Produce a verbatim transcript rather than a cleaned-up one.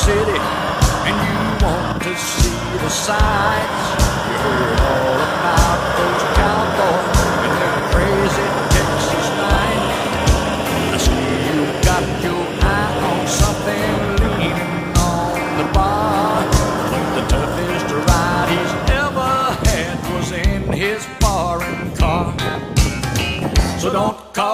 city and you want to see the sights. You heard all about those cowboys and their crazy Texas nights. I see you got your eye on something leaning on the bar. The toughest ride he's ever had was in his foreign car. So don't call